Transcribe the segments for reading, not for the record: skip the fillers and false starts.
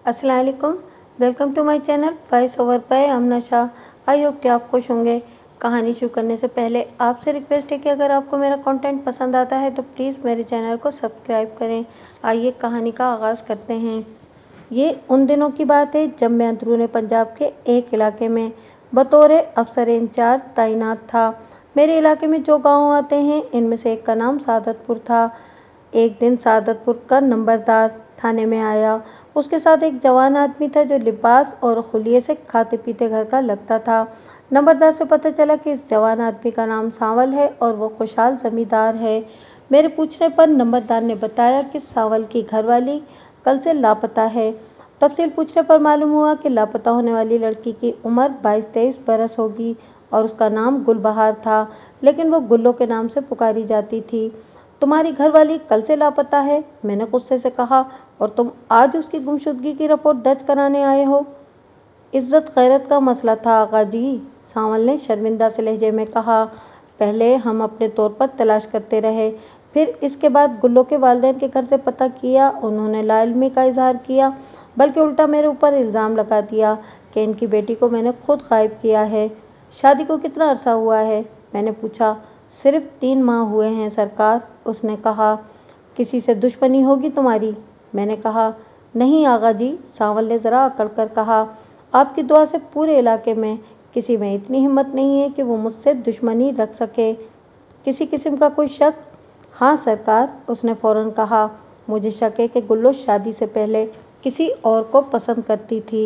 अस्सलाम वालेकुम, welcome to my channel voice over by Aamna Shah. I hope कि आप खुश होंगे। कहानी शुरू करने से पहले आपसे रिक्वेस्ट है कि अगर आपको मेरा कंटेंट पसंद आता है तो प्लीज़ मेरे चैनल को सब्सक्राइब करें। आइए कहानी का आगाज़ करते हैं। ये उन दिनों की बात है जब मैं अंदरूनी पंजाब के एक इलाके में बतौर अफसर इंचार्ज तैनात था। मेरे इलाके में जो गाँव आते हैं इनमें से एक का नाम सादतपुर था। एक दिन सादतपुर का नंबरदार थाने में आया। उसके साथ एक जवान आदमी था जो लिबास और हुलिये से खाते पीते घर का लगता था। नंबरदार से पता चला कि इस जवान आदमी का नाम सांवल है और वो खुशहाल जमींदार है। मेरे पूछने पर नंबरदार ने बताया कि सांवल की घरवाली कल से लापता है। तफसील पूछने पर मालूम हुआ कि लापता होने वाली लड़की की उम्र 22-23 बरस होगी और उसका नाम गुलबहार था, लेकिन वो गुल्लो के नाम से पुकारी जाती थी। तुम्हारी घरवाली कल से लापता है, मैंने गुस्से से कहा, और तुम आज उसकी गुमशुदगी की रिपोर्ट दर्ज कराने आए हो? इज्जत गैरत का मसला था आगा जी, सांवल ने शर्मिंदा से लहजे में कहा। पहले हम अपने तौर पर तलाश करते रहे, फिर इसके बाद गुल्लो के वालिदैन के घर से पता किया। उन्होंने लाइल्मी का इजहार किया, बल्कि उल्टा मेरे ऊपर इल्ज़ाम लगा दिया कि इनकी बेटी को मैंने खुद गायब किया है। शादी को कितना अरसा हुआ है? मैंने पूछा। सिर्फ 3 माह हुए हैं सरकार, उसने कहा। किसी से दुश्मनी होगी तुम्हारी? मैंने कहा। नहीं आगा जी, सांवल ने ज़रा अकड़ कर कहा। आपकी दुआ से पूरे इलाके में किसी में इतनी हिम्मत नहीं है कि वो मुझसे दुश्मनी रख सके। किसी किस्म का कोई शक? हाँ सरकार, उसने फौरन कहा। मुझे शक है कि गुल्लो शादी से पहले किसी और को पसंद करती थी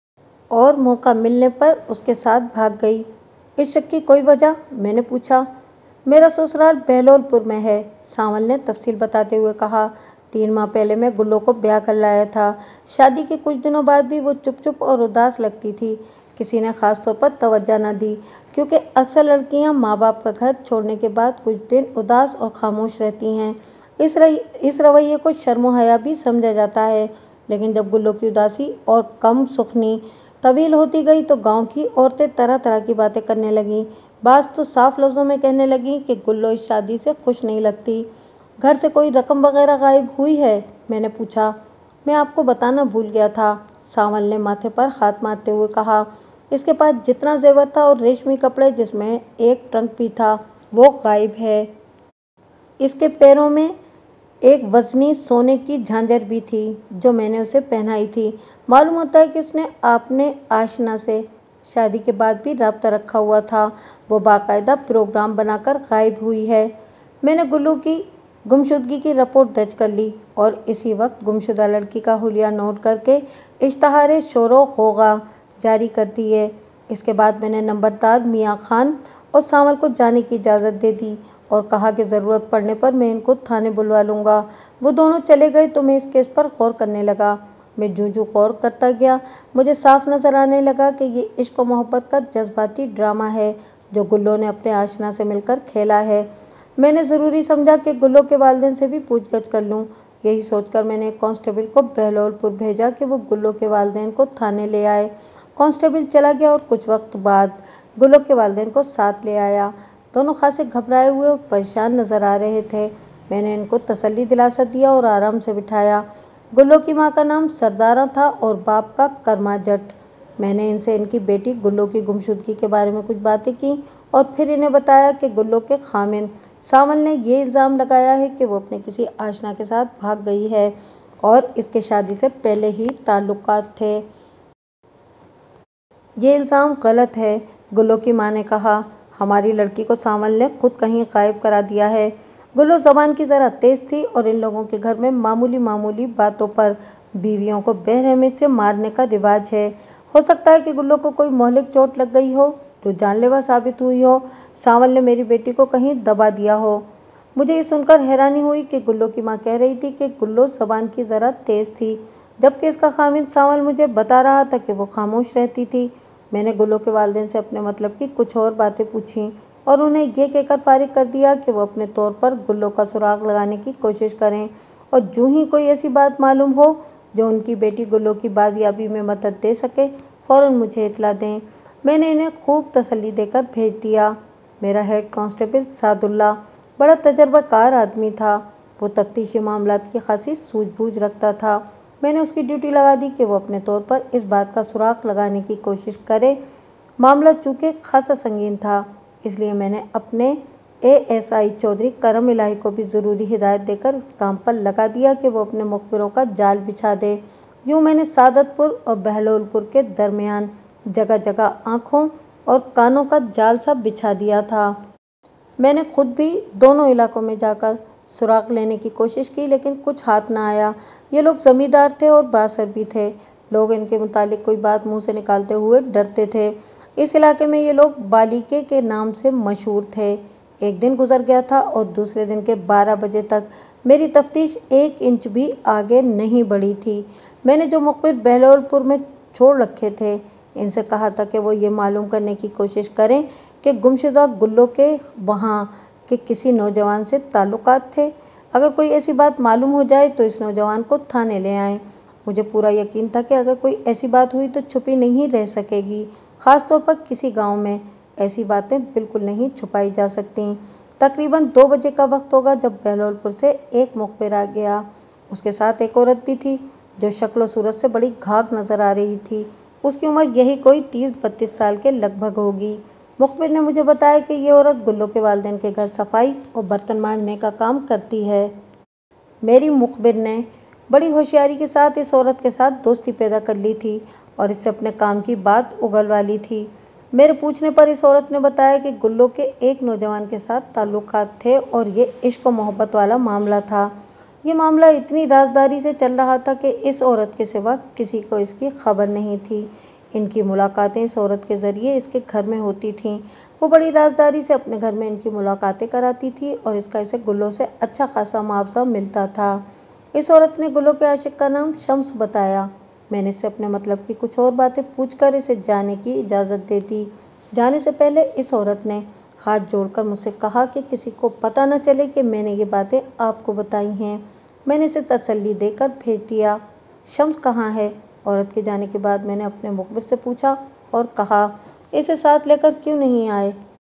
और मौका मिलने पर उसके साथ भाग गई। इस शक की कोई वजह? मैंने पूछा। मेरा ससुराल बहलोलपुर में है, सांवल ने तफसील बताते हुए कहा। 3 माह पहले मैं गुल्लो को ब्याह कर लाया था। शादी के कुछ दिनों बाद भी वो चुप चुप और उदास लगती थी। किसी ने खास तौर पर तवज्जो न दी, क्योंकि अक्सर लड़कियां माँ बाप का घर छोड़ने के बाद कुछ दिन उदास और खामोश रहती हैं। इस रवैये को शर्म हया भी समझा जाता है। लेकिन जब गुल्लो की उदासी और कम सुखनी तवील होती गई तो गांव की औरतें तरह तरह की बातें करने लगीं। बाज तो साफ लफ्ज़ों में कहने लगी कि गुल्लो इस शादी से खुश नहीं लगती। घर से कोई रकम वगैरह गायब हुई है? मैंने पूछा। मैं आपको बताना भूल गया था, सांवल ने माथे पर हाथ मारते हुए कहा। इसके पास जितना जेवर था और रेशमी कपड़े जिसमें एक ट्रंक भी था, वो गायब है। इसके पैरों में एक वजनी सोने की झांझर भी थी जो मैंने उसे पहनाई थी। मालूम होता है कि उसने अपने आशना से शादी के बाद भी राब्ता रखा हुआ था। वो बाकायदा प्रोग्राम बनाकर गायब हुई है। मैंने गुल्लो की गुमशुदगी की रिपोर्ट दर्ज कर ली और इसी वक्त गुमशुदा लड़की का हुलिया नोट करके इश्तहार शोरो होगा जारी कर दिए। इसके बाद मैंने नंबरदार मियाँ खान और सांवल को जाने की इजाज़त दे दी और कहा कि ज़रूरत पड़ने पर मैं इनको थाने बुलवा लूँगा। वो दोनों चले गए तो मैं इस केस पर गौर करने लगा। मैं जूं गौर करता गया, मुझे साफ नज़र आने लगा कि ये इश्क और मोहब्बत का जज्बाती ड्रामा है जो गुल्लो ने अपने आशना से मिलकर खेला है। मैंने ज़रूरी समझा कि गुल्लो के वालिदैन से भी पूछगछ कर लूँ। यही सोचकर मैंने एक कांस्टेबल को बहलोलपुर भेजा कि वो गुल्लो के वालिदैन को थाने ले आए। कांस्टेबल चला गया और कुछ वक्त बाद गुल्लो के वालिदैन को साथ ले आया। दोनों खासे घबराए हुए और परेशान नजर आ रहे थे। मैंने इनको तसल्ली दिलासा दिया और आराम से बिठाया। गुल्लो की माँ का नाम सरदारा था और बाप का कर्मा जट। मैंने इनसे इनकी बेटी गुल्लो की गुमशुदगी के बारे में कुछ बातें की और फिर इन्हें बताया कि गुल्लो के खामिन सांवल ने ये इल्ज़ाम लगाया है कि वो अपने किसी आशना के साथ भाग गई है और इसके शादी से पहले ही ताल्लुकात थे। ये इल्ज़ाम गलत है, गुल्लो की माँ ने कहा। हमारी लड़की को सांवल ने खुद कहीं गायब करा दिया है। गुल्लो ज़बान की ज़रा तेज़ थी और इन लोगों के घर में मामूली बातों पर बीवियों को बेरहमी से मारने का रिवाज है। हो सकता है कि गुल्लो को कोई मोहलिक चोट लग गई हो जो जानलेवा साबित हुई हो। सांवल ने मेरी बेटी को कहीं दबा दिया हो। मुझे ये सुनकर हैरानी हुई कि गुल्लो की माँ कह रही थी कि गुल्लो ज़बान की ज़रा तेज़ थी, जबकि इसका खामिद सांवल मुझे बता रहा था कि वो खामोश रहती थी। मैंने गुल्लो के वालिदैन से अपने मतलब की कुछ और बातें पूछीं और उन्हें ये कहकर फारिग कर दिया कि वो अपने तौर पर गुल्लो का सुराग लगाने की कोशिश करें और जूँ ही कोई ऐसी बात मालूम हो जो उनकी बेटी गुल्लो की बाजियाबी में मदद दे सके, फ़ौरन मुझे इत्तला दें। मैंने इन्हें खूब तसल्ली देकर भेज दिया। मेरा हेड कांस्टेबल सादुल्ला बड़ा तजर्बाकार आदमी था। वो तफ्तीशी मामलात की खासी सूझबूझ रखता था میں نے اس کی ڈیوٹی لگا دی کہ وہ اپنے طور پر اس بات کا سراغ لگانے کی کوشش کرے۔ معاملہ چونکہ خاصا سنگین تھا، اس لیے میں نے اپنے ASI چودھری کرم الہی کو بھی ضروری ہدایت دے کر اس کام پر لگا دیا کہ وہ اپنے مخبروں کا جال بچھا دے۔ یوں میں نے سعادت پور اور بہلول پور کے درمیان جگہ جگہ آنکھوں اور کانوں کا جال سا بچھا دیا تھا۔ میں نے خود بھی دونوں علاقوں میں جا کر سراغ لینے کی کوشش کی، لیکن کچھ ہاتھ نہ آیا۔ یہ لوگ زمیندار تھے اور بااثر بھی تھے۔ لوگ ان کے متعلق کوئی بات منہ سے نکالتے ہوئے ڈرتے تھے۔ اس علاقے میں یہ لوگ بالیکے کے نام سے مشہور تھے۔ ایک دن گزر گیا تھا اور دوسرے دن کے 12 بجے تک میری تفتیش 1 انچ بھی آگے نہیں بڑھی تھی۔ میں نے جو مخبر بہلول پور میں چھوڑ رکھے تھے، ان سے کہا تھا کہ وہ یہ معلوم کرنے کی کوشش کریں کہ گمشدہ گلوں کے وہاں کے کسی نوجوان سے تعلقات تھے۔ اگر کوئی ایسی بات معلوم ہو جائے تو اس نوجوان کو تھانے لے آئیں۔ مجھے پورا یقین تھا کہ اگر کوئی ایسی بات ہوئی تو چھپی نہیں رہ سکے گی، خاص طور پر کسی گاؤں میں ایسی باتیں بالکل نہیں چھپائی جا سکتیں۔ تقریباً 2 بجے کا وقت ہوگا جب بہلول پور سے ایک مخبر آ گیا۔ اس کے ساتھ ایک عورت بھی تھی جو شکل و صورت سے بڑی گھاگ نظر آ رہی تھی۔ اس کی عمر یہی کوئی 30-32 سال کے لگ بھگ ہوگی۔ مخبر نے مجھے بتایا کہ یہ عورت گلوں کے والدین کے گھر صفائی اور برتن مانجنے کا کام کرتی ہے۔ میری مخبر نے بڑی ہوشیاری کے ساتھ اس عورت کے ساتھ دوستی پیدا کر لی تھی اور اس سے اپنے کام کی بات اگلوا لی تھی۔ میرے پوچھنے پر اس عورت نے بتایا کہ گلوں کے ایک نوجوان کے ساتھ تعلقات تھے اور یہ عشق و محبت والا معاملہ تھا۔ یہ معاملہ اتنی رازداری سے چل رہا تھا کہ اس عورت کے سوا کسی کو اس کی خبر نہیں تھی۔ ان کی ملاقاتیں اس عورت کے ذریعے اس کے گھر میں ہوتی تھیں۔ وہ بڑی رازداری سے اپنے گھر میں ان کی ملاقاتیں کراتی تھی اور اس کا اسے گلوں سے اچھا خاصا معاوضہ ملتا تھا۔ اس عورت نے گلوں کے عاشق کا نام شمس بتایا۔ میں نے اس سے اپنے مطلب کی کچھ اور باتیں پوچھ کر اسے جانے کی اجازت دے دی۔ جانے سے پہلے اس عورت نے ہاتھ جوڑ کر مجھ سے کہا کہ کسی کو پتہ نہ چلے کہ میں نے یہ باتیں آپ کو بتائی ہیں۔ میں نے اسے تسلی دے کر بھیج دیا۔ شمس کہاں ہے؟ عورت کے جانے کے بعد میں نے اپنے مخبر سے پوچھا اور کہا، اسے ساتھ لے کر کیوں نہیں آئے؟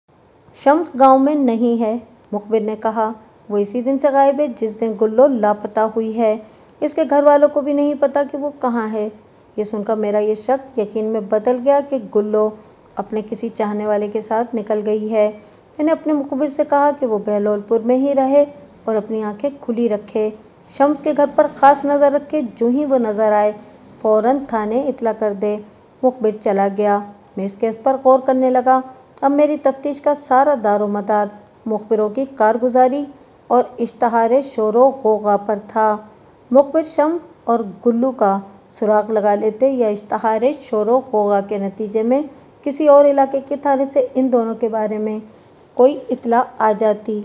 شمس گاؤں میں نہیں ہے، مخبر نے کہا۔ وہ اسی دن سے غائب ہے جس دن گلو لاپتہ ہوئی ہے۔ اس کے گھر والوں کو بھی نہیں پتا کہ وہ کہاں ہے۔ یہ سن کر میرا یہ شک یقین میں بدل گیا کہ گلو اپنے کسی چاہنے والے کے ساتھ نکل گئی ہے۔ میں نے اپنے مخبر سے کہا کہ وہ بہلول پور میں ہی رہے اور اپنی آنکھیں کھلی رکھے، شمس کے گھر پر خاص نظر رکھے، جو ہی وہ نظر آئے فوراً تھانے اطلاع کر دے۔ مخبر چلا گیا۔ میں اس کیس پر غور کرنے لگا۔ اب میری تفتیش کا سارا دار و مدار مخبروں کی کارگزاری اور اشتہار شور و غوغا پر تھا۔ مخبر شمس اور گلو کا سراغ لگا لیتے یا اشتہار شور و غوغا کے نتیجے میں کسی اور علاقے کے تھانے سے ان دونوں کے بارے میں کوئی اطلاع آ جاتی۔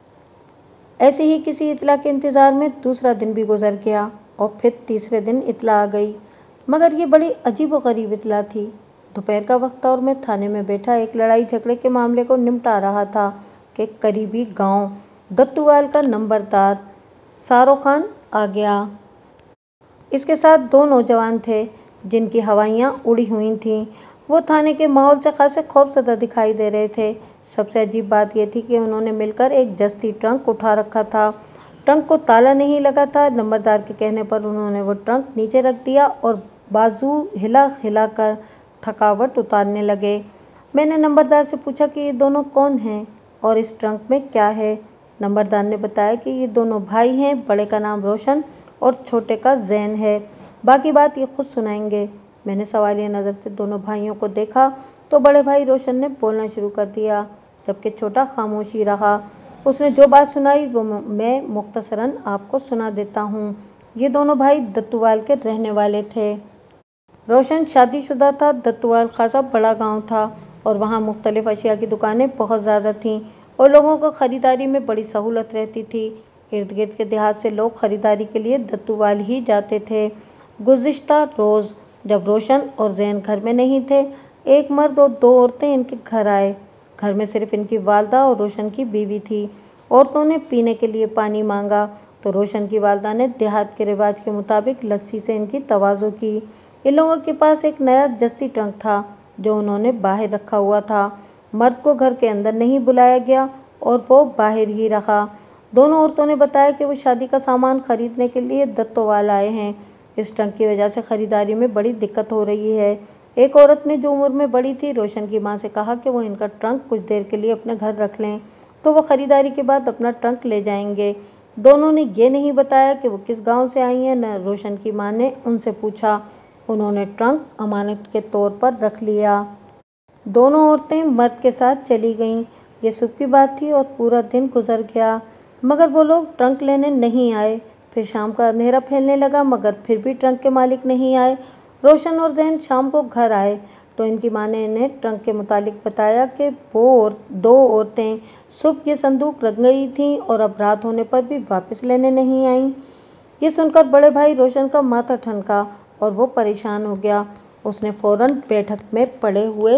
ایسے ہی کسی اطلاع کے انتظار میں دوسرا دن بھی گزر گیا اور پھر تیسرے دن اطلاع آ گئی، مگر یہ بڑی عجیب و غریب اطلاع تھی۔ دوپہر کا وقت تھا اور میں تھانے میں بیٹھا ایک لڑائی جھگڑے کے معاملے کو نمٹا رہا تھا کہ قریبی گاؤں دتوال کا نمبردار سارو خان آ گیا۔ اس کے ساتھ 2 نوجوان تھے جن کی ہوائیاں اڑی ہوئی تھیں۔ وہ تھانے کے ماحول سے خاصے خوفزدہ دکھائی دے رہے تھے۔ سب سے عجیب بات یہ تھی کہ انہوں نے مل کر ایک جستی ٹرنک اٹھا رکھا تھا۔ ٹرنک کو تالا نہیں لگا تھا۔ نمبردار کے کہنے پر انہوں نے وہ ٹرنک نیچے رکھ دیا اور بازو ہلا ہلا کر تھکاوٹ اتارنے لگے۔ میں نے نمبردار سے پوچھا کہ یہ دونوں کون ہیں اور اس ٹرنک میں کیا ہے؟ نمبردار نے بتایا کہ یہ دونوں بھائی ہیں، بڑے کا نام روشن اور چھوٹے کا زین ہے، باقی بات یہ خود سنائیں گے۔ میں نے سوالیہ نظر سے دونوں بھائیوں کو دیکھا تو بڑے بھائی روشن نے بولنا شروع کر دیا، جبکہ چھوٹا خاموش ہی رہا۔ اس نے جو بات سنائی وہ میں مختصراً آپ کو سنا دیتا ہوں۔ یہ دونوں بھائی دتوال کے رہنے والے تھے۔ روشن شادی شدہ تھا۔ دتوال خاصا بڑا گاؤں تھا اور وہاں مختلف اشیاء کی دکانیں بہت زیادہ تھیں اور لوگوں کو خریداری میں بڑی سہولت رہتی تھی۔ ارد گرد کے دیہات سے لوگ خریداری کے لیے دتوال ہی جاتے تھے۔ گزشتہ روز جب روشن اور زین گھر میں نہیں تھے، ایک مرد اور 2 عورتیں ان کے گھر آئے۔ گھر میں صرف ان کی والدہ اور روشن کی بیوی تھی۔ عورتوں نے پینے کے لیے پانی مانگا تو روشن کی والدہ نے دیہات کے رواج کے مطابق لسی سے ان کی تواضع کی۔ ان لوگوں کے پاس ایک نیا جستی ٹرنک تھا جو انہوں نے باہر رکھا ہوا تھا۔ مرد کو گھر کے اندر نہیں بلایا گیا اور وہ باہر ہی رہا۔ دونوں عورتوں نے بتایا کہ وہ شادی کا سامان خریدنے کے لیے دتوال آئے ہیں۔ इस ट्रंक की वजह से खरीदारी में बड़ी दिक्कत हो रही है। एक औरत ने, जो उम्र में बड़ी थी, रोशन की माँ से कहा कि वो इनका ट्रंक कुछ देर के लिए अपने घर रख लें तो वो खरीदारी के बाद अपना ट्रंक ले जाएंगे। दोनों ने ये नहीं बताया कि वो किस गांव से आई हैं। न रोशन की माँ ने उनसे पूछा। उन्होंने ट्रंक अमानत के तौर पर रख लिया। दोनों औरतें मर्द के साथ चली गईं। ये सुबह की बात थी और पूरा दिन गुजर गया मगर वो लोग ट्रंक लेने नहीं आए। फिर शाम का अंधेरा फैलने लगा मगर फिर भी ट्रंक के मालिक नहीं आए। रोशन और जैन शाम को घर आए तो इनकी माँ ने इन्हें ट्रंक के मुतालिक बताया कि वो दो औरतें सुबह ये संदूक रख गई थीं और अब रात होने पर भी वापस लेने नहीं आईं। ये सुनकर बड़े भाई रोशन का माथा ठनका और वो परेशान हो गया। उसने फौरन बैठक में पड़े हुए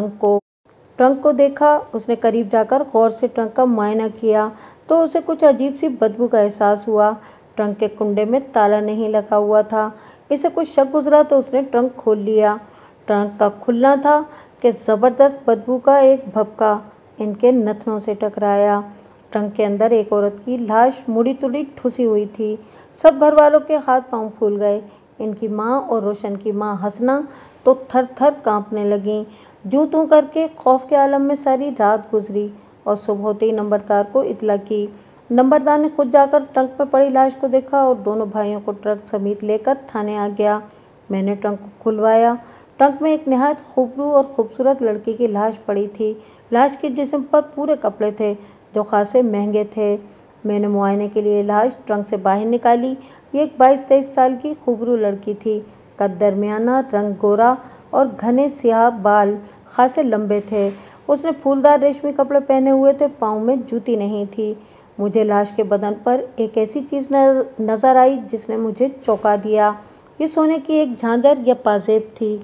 ट्रंक को देखा। उसने करीब जाकर गौर से ट्रंक का मुआयना किया तो उसे कुछ अजीब सी बदबू का एहसास हुआ। ट्रंक के कुंडे में ताला नहीं लगा हुआ था। इसे कुछ शक गुजरा तो उसने ट्रंक खोल लिया। ट्रंक का खुलना था कि जबरदस्त बदबू का एक भभका इनके नथनों से टकराया। ट्रंक के अंदर एक औरत की लाश मुड़ी तुड़ी ठुसी हुई थी। सब घर वालों के हाथ पांव फूल गए। इनकी माँ और रोशन की माँ हंसना तो थर थर कांपने लगीं। जूं तू करके खौफ के आलम में सारी रात गुजरी और सुबह होते ही नंबरदार को इतला की। नंबरदार ने खुद जाकर ट्रंक में पड़ी लाश को देखा और दोनों भाइयों को ट्रंक समेत लेकर थाने आ गया। मैंने ट्रंक को खुलवाया। ट्रंक में एक निहायत खूबरू और खूबसूरत लड़की की लाश पड़ी थी। लाश के जिस्म पर पूरे कपड़े थे जो खासे महंगे थे। मैंने मुआयने के लिए लाश ट्रंक से बाहर निकाली। ये एक 22-23 साल की खूबरू लड़की थी। कद दरमियाना, रंग गोरा और घने स्याह बाल खासे लंबे थे। उसने फूलदार रेशमी कपड़े पहने हुए थे। पाँव में जूती नहीं थी। मुझे लाश के बदन पर एक ऐसी चीज नजर आई जिसने मुझे चौंका दिया। ये सोने की एक झांझर या पाजेब थी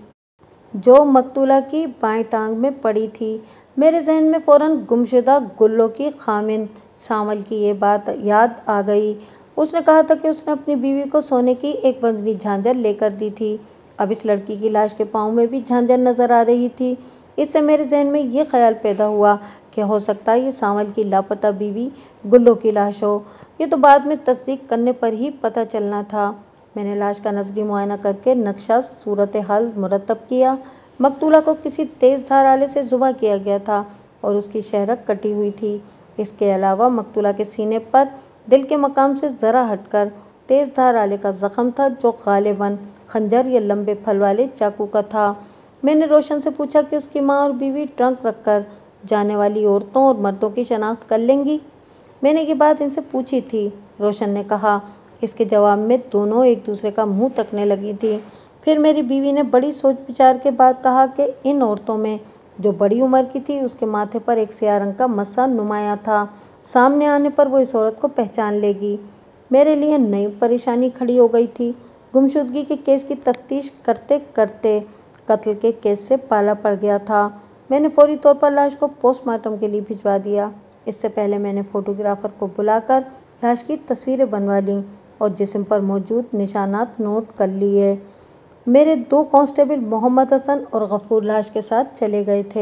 जो मकतूला की बाएं टांग में पड़ी थी। मेरे जहन में फौरन गुमशुदा गुल्लो की खामिन सामल की ये बात याद आ गई। उसने कहा था कि उसने अपनी बीवी को सोने की एक वजनी झांझर लेकर दी थी। अब इस लड़की की लाश के पाँव में भी झांझर नजर आ रही थी। इससे मेरे जहन में ये ख्याल पैदा हुआ कि हो सकता है ये सामल की लापता बीवी गुल्लो की लाश हो। ये तो बाद में तस्दीक करने पर ही पता चलना था। मैंने लाश का नजरी मुआयना करके नक्शा सूरत हाल मुरतब किया। मकतूला को किसी तेज धार आले से ज़ुबा किया गया था और उसकी शहरक कटी हुई थी। इसके अलावा मकतूला के सीने पर दिल के मकाम से ज़रा हटकर तेज धार आले का जख्म था जो गालिबन खंजर या लंबे फल वाले चाकू का था। मैंने रोशन से पूछा कि उसकी माँ और बीवी ट्रंक रखकर जाने वाली औरतों और मर्दों की शनाख्त कर लेंगी। मैंने ये बात इनसे पूछी थी, रोशन ने कहा। इसके जवाब में दोनों एक दूसरे का मुंह तकने लगी थी। फिर मेरी बीवी ने बड़ी सोच विचार के बाद कहा कि इन औरतों में जो बड़ी उम्र की थी उसके माथे पर एक स्याह रंग का मस्सा नुमाया था। सामने आने पर वो इस औरत को पहचान लेगी। मेरे लिए नई परेशानी खड़ी हो गई थी। गुमशुदगी के केस की तफ्तीश करते करते कत्ल के केस से पाला पड़ गया था। मैंने फौरी तौर पर लाश को पोस्टमार्टम के लिए भिजवा दिया। इससे पहले मैंने फोटोग्राफर को बुलाकर लाश की तस्वीरें बनवा लीं और जिस्म पर मौजूद निशानात नोट कर लिए। मेरे 2 कांस्टेबल मोहम्मद हसन और गफूर लाश के साथ चले गए थे।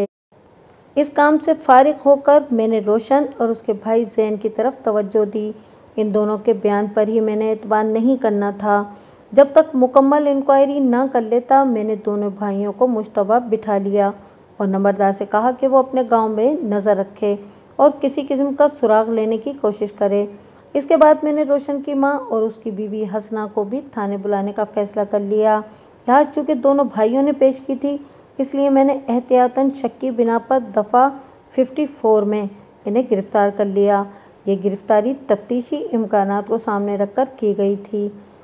इस काम से फारिग होकर मैंने रोशन और उसके भाई जैन की तरफ तवज्जो दी। इन दोनों के बयान पर ही मैंने एतबार नहीं करना था। जब तक मुकम्मल इंक्वायरी न कर लेता मैंने दोनों भाइयों को मुश्तबा बिठा लिया और नंबरदार से कहा कि वो अपने गांव में नज़र रखे और किसी किस्म का सुराग लेने की कोशिश करे। इसके बाद मैंने रोशन की माँ और उसकी बीवी हसना को भी थाने बुलाने का फैसला कर लिया। लाश चूँकि दोनों भाइयों ने पेश की थी इसलिए मैंने एहतियातन शक की बिना पर दफ़ा 54 में इन्हें गिरफ्तार कर लिया। ये गिरफ्तारी तफ्तीशी इम्कानात को सामने रखकर की गई थी।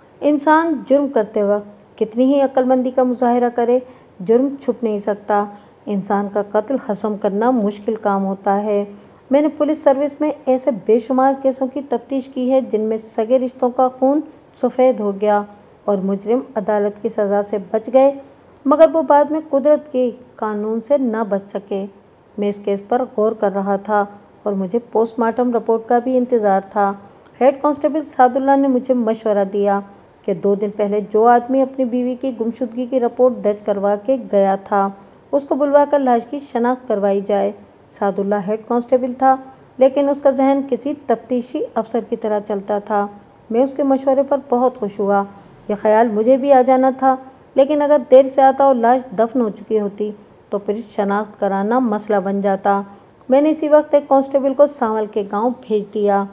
इंसान जुर्म करते वक्त कितनी ही अक्लमंदी का मुजाहरा करे, जुर्म छुप नहीं सकता। इंसान का कत्ल हज़म करना मुश्किल काम होता है। मैंने पुलिस सर्विस में ऐसे बेशुमार केसों की तफ्तीश की है जिनमें सगे रिश्तों का खून सफ़ेद हो गया और मुजरिम अदालत की सज़ा से बच गए मगर वो बाद में कुदरत के कानून से न बच सके। मैं इस केस पर गौर कर रहा था और मुझे पोस्टमार्टम रिपोर्ट का भी इंतज़ार था। हेड कांस्टेबल सादुल्ला ने मुझे मशवरा दिया कि 2 दिन पहले जो आदमी अपनी बीवी की गुमशुदगी की रिपोर्ट दर्ज करवा के गया था उसको बुलवाकर लाश की शनाख्त करवाई जाए। सादुल्ला हेड कांस्टेबल था लेकिन उसका जहन किसी तफ्तीशी अफसर की तरह चलता था। मैं उसके मशवरे पर बहुत खुश हुआ। یہ خیال مجھے بھی آ جانا تھا، لیکن اگر دیر سے آتا اور لاش دفن ہو چکی ہوتی تو پھر شناخت کرانا مسئلہ بن جاتا۔ میں نے اسی وقت ایک کانسٹیبل کو سانول کے گاؤں بھیج دیا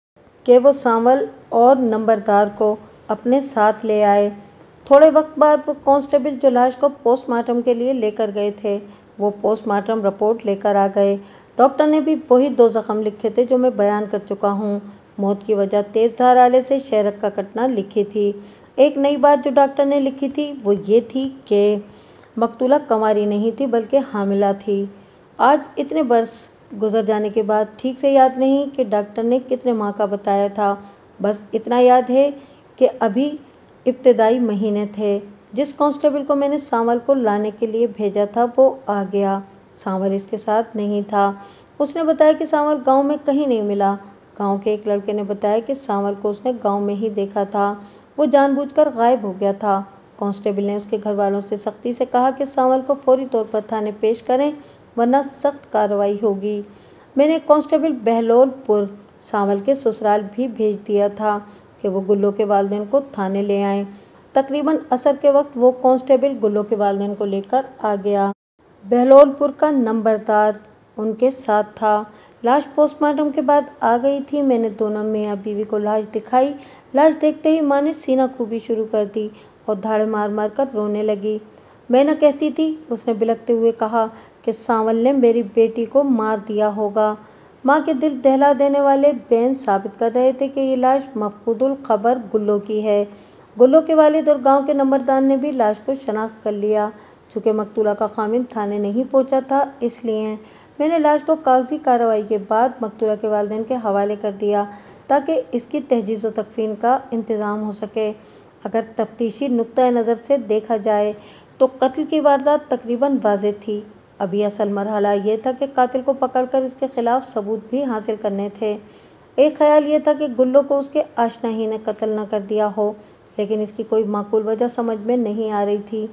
کہ وہ سانول اور نمبردار کو اپنے ساتھ لے آئے۔ تھوڑے وقت بعد وہ کانسٹیبل جو لاش کو پوسٹ مارٹم کے لیے لے کر گئے تھے، وہ پوسٹ مارٹم رپورٹ لے کر آ گئے۔ ڈاکٹر نے بھی وہی 2 زخم لکھے تھے جو میں بیان کر چکا ہوں۔ موت کی وجہ تیز دھار آلے سے شہرک کا کٹنا لکھی تھی۔ ایک نئی بات جو ڈاکٹر نے لکھی تھی وہ یہ تھی کہ مقتولہ کنواری نہیں تھی بلکہ حاملہ تھی۔ آج اتنے برس گزر جانے کے بعد ٹھیک سے یاد نہیں کہ ڈاکٹر نے کتنے ماہ کا بتایا تھا، بس اتنا یاد ہے کہ ابھی ابتدائی مہینے تھے۔ جس کانسٹیبل کو میں نے سانول کو لانے کے لیے بھیجا تھا وہ آ گیا۔ سانول اس کے ساتھ نہیں تھا۔ اس نے بتایا کہ سانول گاؤں میں کہیں نہیں ملا۔ گاؤں کے ایک لڑکے نے بتایا کہ سانول کو اس نے گاؤں میں ہی دیکھا تھا، وہ جان بوجھ کر غائب ہو گیا تھا۔ کانسٹیبل نے اس کے گھر والوں سے سختی سے کہا کہ سانول کو فوری طور پر تھانے پیش کریں ورنہ سخت کارروائی ہوگی۔ میں نے ایک کانسٹیبل بہلول پور سانول کے سسرال بھی بھیج دیا تھا کہ وہ گلو کے والدین کو تھانے لے آئیں۔ تقریباً عصر کے وقت وہ کانسٹیبل گلو کے والدین کو لے کر آ گیا۔ بہلول پور کا نمبردار ان کے ساتھ تھا۔ لاش پوسٹ مارٹم کے بعد آ گئی تھی۔ میں نے دونوں میاں بیوی کو لاش دکھائی۔ لاش دیکھتے ہی ماں نے سینہ کوبی شروع کر دی اور دھاڑے مار مار کر رونے لگی۔ میں نہ کہتی تھی، اس نے بلکتے ہوئے کہا کہ سانول نے میری بیٹی کو مار دیا ہوگا۔ ماں کے دل دہلا دینے والے بیان ثابت کر رہے تھے کہ یہ لاش مفقود الخبر گلو کی ہے۔ گلو کے والد اور گاؤں کے نمبردار نے بھی لاش کو شناخت کر لیا۔ چونکہ مقتولہ کا خامند تھانے نہیں پہنچا تھا، اس لیے میں نے لاش کو کاغذی کارروائی کے بعد مقتولہ کے والدین کے حوالے کر دیا تاکہ اس کی تجہیز و تکفین کا انتظام ہو سکے۔ اگر تفتیشی نقطۂ نظر سے دیکھا جائے تو قتل کی واردات تقریباً واضح تھی۔ ابھی اصل مرحلہ یہ تھا کہ قاتل کو پکڑ کر اس کے خلاف ثبوت بھی حاصل کرنے تھے۔ ایک خیال یہ تھا کہ گلو کو اس کے آشنا ہی نے قتل نہ کر دیا ہو، لیکن اس کی کوئی معقول وجہ سمجھ میں نہیں آ رہی تھی۔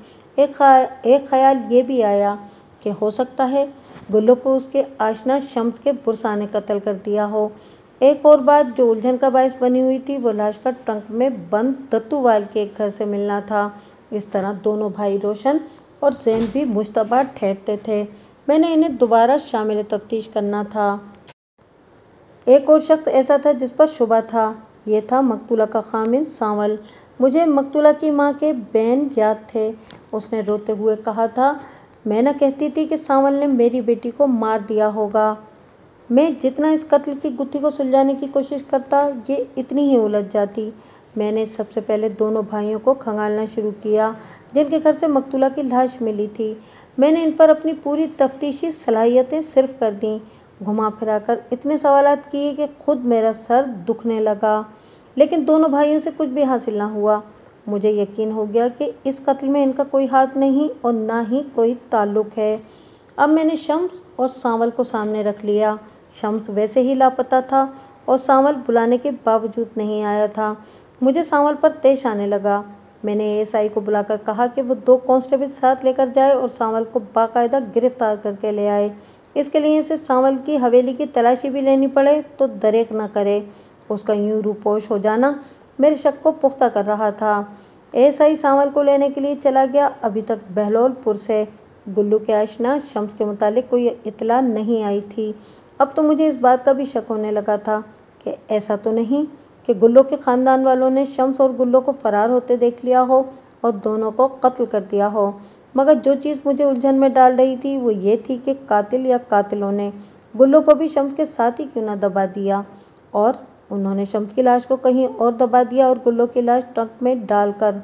ایک خیال یہ بھی آیا کہ ہو سکتا ہے گلو کو اس کے آشنا شمس کے برسا نے قتل کر دیا ہو۔ ایک اور بات جو الجھن کا باعث بنی ہوئی تھی وہ لاش کا ٹرنک میں بند دتو وال کے ایک گھر سے ملنا تھا۔ اس طرح دونوں بھائی روشن اور زین بھی مشتبہ ٹھہرتے تھے۔ میں نے انہیں دوبارہ شامل تفتیش کرنا تھا۔ ایک اور شخص ایسا تھا جس پر شبہ تھا، یہ تھا مقتولہ کا خامند سانول۔ مجھے مقتولہ کی ماں کے بیان یاد تھے۔ اس نے روتے ہوئے کہا تھا، میں نہ کہتی تھی کہ سانول نے میری بیٹی کو مار دیا ہوگا۔ میں جتنا اس قتل کی گتھی کو سلجھانے کی کوشش کرتا یہ اتنی ہی الجھ جاتی۔ میں نے سب سے پہلے دونوں بھائیوں کو کھنگالنا شروع کیا جن کے گھر سے مقتولہ کی لاش ملی تھی۔ میں نے ان پر اپنی پوری تفتیشی صلاحیتیں صرف کر دیں، گھما پھرا کر اتنے سوالات کیے کہ خود میرا سر دکھنے لگا، لیکن دونوں بھائیوں سے کچھ بھی حاصل نہ ہوا۔ مجھے یقین ہو گیا کہ اس قتل میں ان کا کوئی ہاتھ نہیں اور نہ ہی کوئی تعلق ہے۔ اب میں نے شمس اور سانول کو سامنے رکھ لیا۔ شمس ویسے ہی لاپتہ تھا اور سانول بلانے کے باوجود نہیں آیا تھا۔ مجھے سانول پر طیش آنے لگا۔ میں نے ASI کو بلا کر کہا کہ وہ 2 کانسٹیبل ساتھ لے کر جائے اور سانول کو باقاعدہ گرفتار کر کے لے آئے۔ اس کے لیے اسے سانول کی حویلی کی تلاشی بھی لینی پڑے تو دریغ نہ کرے۔ اس کا یوں روپوش ہو جانا میرے شک کو پختہ کر رہا تھا۔ ASI سانول کو لینے کے لیے چلا گیا۔ ابھی تک بہلول پور سے گلو کے آشنا شمس کے متعلق کوئی اطلاع نہیں آئی تھی۔ اب تو مجھے اس بات کا بھی شک ہونے لگا تھا کہ ایسا تو نہیں کہ گلو کے خاندان والوں نے شمس اور گلو کو فرار ہوتے دیکھ لیا ہو اور دونوں کو قتل کر دیا ہو۔ مگر جو چیز مجھے الجھن میں ڈال رہی تھی وہ یہ تھی کہ قاتل یا قاتلوں نے گلو کو بھی شمس کے ساتھ ہی کیوں نہ دبا دیا، اور انہوں نے شمس کی لاش کو کہیں اور دبا دیا اور گلو کی لاش ٹرنک میں ڈال کر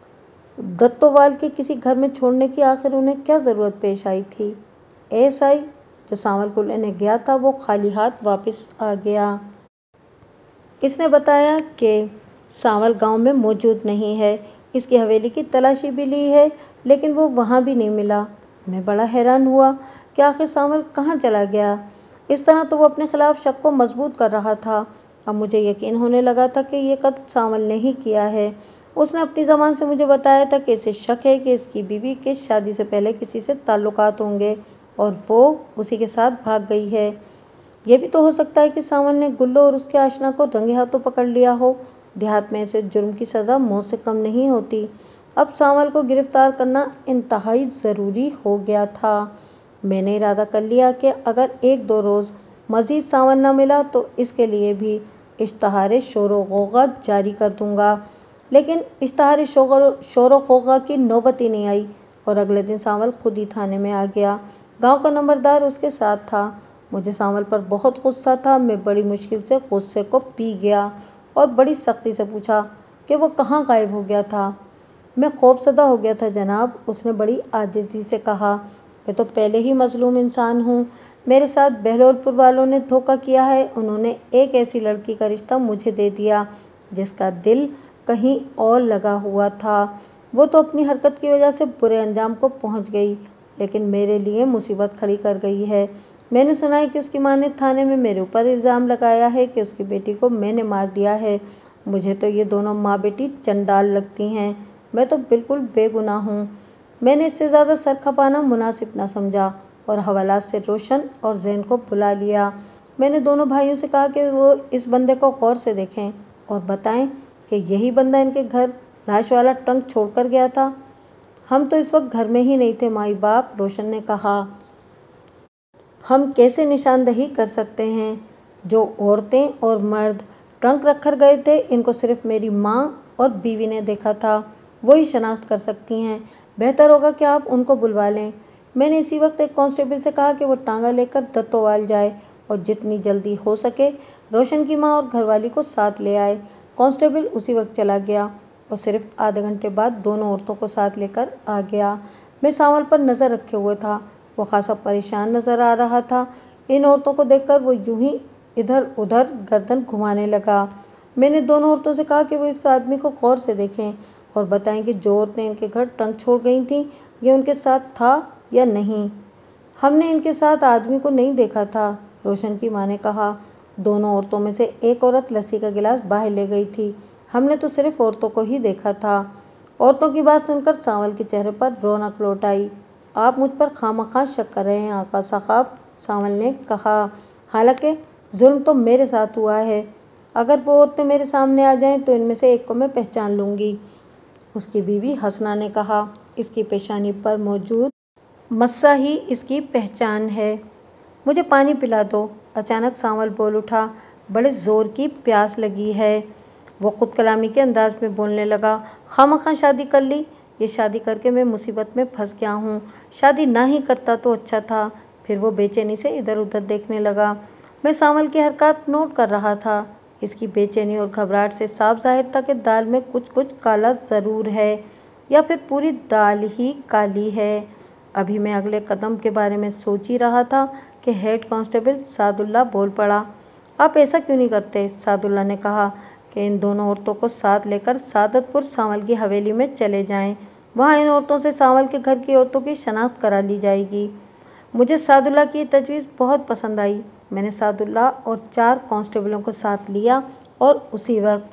دتووال کے کسی گھر میں چھوڑنے کی آخر انہیں کیا ضرورت پیش آئی تھی۔ ASI جو سانول کو لینے گیا تھا وہ خالی ہاتھ واپس آ گیا۔ اس نے بتایا کہ سانول گاؤں میں موجود نہیں ہے، اس کی حویلی کی تلاشی بھی لی ہے لیکن وہ وہاں بھی نہیں ملا۔ میں بڑا حیران ہوا کہ آخر سانول کہاں چلا گیا۔ اس طرح تو وہ اپنے خلاف شک کو مضبوط کر رہا تھا۔ اب مجھے یقین ہونے لگا تھا کہ یہ قتل سانول نے ہی کیا ہے۔ اس نے اپنی زبان سے مجھے بتایا تھا کہ اسے شک ہے کہ اس کی بیوی کے شادی سے پہلے کسی سے تعلقات ہوں گے اور وہ اسی کے ساتھ بھاگ گئی ہے۔ یہ بھی تو ہو سکتا ہے کہ سانول نے گلو اور اس کے آشنا کو رنگے ہاتھوں پکڑ لیا ہو دیہات میں ایسے جرم کی سزا موت سے کم نہیں ہوتی۔ اب سانول کو گرفتار کرنا انتہائی ضروری ہو گیا تھا۔ میں نے ارادہ کر لیا کہ اگر 1-2 روز مزید سانول نہ ملا تو اس کے لیے بھی اشتہار شور و غوغا جاری کر دوں گا۔ لیکن اشتہار شور و غوغا کی نوبت ہی نہیں آئی اور اگلے دن سانول خود ہی تھانے میں آ گیا۔ گاؤں کا نمبردار اس کے ساتھ تھا۔ مجھے سانول پر بہت غصہ تھا۔ میں بڑی مشکل سے غصے کو پی گیا اور بڑی سختی سے پوچھا کہ وہ کہاں غائب ہو گیا تھا۔ میں خوفزدہ ہو گیا تھا جناب، اس نے بڑی عاجزی سے کہا۔ میں تو پہلے ہی مظلوم انسان ہوں۔ میرے ساتھ بہلول پور والوں نے دھوکہ کیا ہے۔ انہوں نے ایک ایسی لڑکی کا رشتہ مجھے دے دیا جس کا دل کہیں اور لگا ہوا تھا۔ وہ تو اپنی حرکت کی وجہ سے برے انجام کو پہنچ گئی، لیکن میرے لیے مصیبت کھڑی کر گئی ہے۔ میں نے سنا ہے کہ اس کی ماں نے تھانے میں میرے اوپر الزام لگایا ہے کہ اس کی بیٹی کو میں نے مار دیا ہے۔ مجھے تو یہ دونوں ماں بیٹی چنڈال لگتی ہیں۔ میں تو بالکل بے گناہ ہوں۔ میں نے اس سے زیادہ سر کھپانا مناسب نہ سمجھا اور حوالات سے روشن اور زین کو بلا لیا۔ میں نے دونوں بھائیوں سے کہا کہ وہ اس بندے کو غور سے دیکھیں اور بتائیں کہ یہی بندہ ان کے گھر لاش والا ٹرنک چھوڑ کر گیا تھا۔ ہم تو اس وقت گھر میں ہی نہیں تھے مائی باپ، روشن نے کہا۔ ہم کیسے نشاندہی کر سکتے ہیں؟ جو عورتیں اور مرد ٹرنک رکھ کر گئے تھے ان کو صرف میری ماں اور بیوی نے دیکھا تھا، وہی شناخت کر سکتی ہیں۔ بہتر ہوگا کہ آپ ان کو بلوا لیں۔ میں نے اسی وقت ایک کانسٹیبل سے کہا کہ وہ ٹانگا لے کر دتوال جائے اور جتنی جلدی ہو سکے روشن کی ماں اور گھر والی کو ساتھ لے آئے۔ کانسٹیبل اسی وقت چلا گیا اور صرف آدھے گھنٹے بعد دونوں عورتوں کو ساتھ لے کر آ گیا۔ میں سانول پر نظر رکھے ہوئے تھا۔ وہ خاصا پریشان نظر آ رہا تھا۔ ان عورتوں کو دیکھ کر وہ یوں ہی ادھر ادھر گردن گھمانے لگا۔ میں نے دونوں عورتوں سے کہا کہ وہ اس آدمی کو غور سے دیکھیں اور بتائیں کہ جو عورتیں ان کے گھر ٹرنک چھوڑ گئی تھیں یہ ان کے ساتھ تھا یا نہیں۔ ہم نے ان کے ساتھ آدمی کو نہیں دیکھا تھا، روشن کی ماں نے کہا۔ دونوں عورتوں میں سے ایک عورت لسی کا گلاس باہر لے گئی تھی۔ ہم نے تو صرف عورتوں کو ہی دیکھا تھا۔ عورتوں کی بات سن کر سانول کے چہرے پر رونق لوٹ آئی۔ آپ مجھ پر خواہ شک کر رہے ہیں آقا صاحب، سانول نے کہا، حالانکہ ظلم تو میرے ساتھ ہوا ہے۔ اگر وہ عورتیں میرے سامنے آ جائیں تو ان میں سے ایک کو میں پہچان لوں گی، اس کی بیوی حسنہ نے کہا۔ اس کی پیشانی پر موجود مسح ہی اس کی پہچان ہے۔ مجھے پانی پلا دو، اچانک سانول بول اٹھا۔ بڑے زور کی پیاس لگی ہے، وہ خود کلامی کے انداز میں بولنے لگا۔ خواہ شادی کر لی، یہ شادی کر کے میں مصیبت میں پھنس گیا ہوں۔ شادی نہ ہی کرتا تو اچھا تھا۔ پھر وہ بے چینی سے ادھر ادھر دیکھنے لگا۔ میں سانول کی حرکات نوٹ کر رہا تھا۔ اس کی بے چینی اور گھبراہٹ سے صاف ظاہر تھا کہ دال میں کچھ کالا ضرور ہے یا پھر پوری دال ہی کالی ہے۔ ابھی میں اگلے قدم کے بارے میں سوچ ہی رہا تھا کہ ہیڈ کانسٹیبل سعد اللہ بول پڑا۔ آپ ایسا کیوں نہیں کرتے؟ سعد اللہ نے کہا کہ ان دونوں عورتوں کو ساتھ لے کر سعادت پور سانول کی حویلی میں چلے جائیں، وہاں ان عورتوں سے سانول کے گھر کی عورتوں کی شناخت کرا لی جائے گی۔ مجھے سعد اللہ کی یہ تجویز بہت پسند آئی۔ میں نے سعد اللہ اور 4 کانسٹیبلوں کو ساتھ لیا اور اسی وقت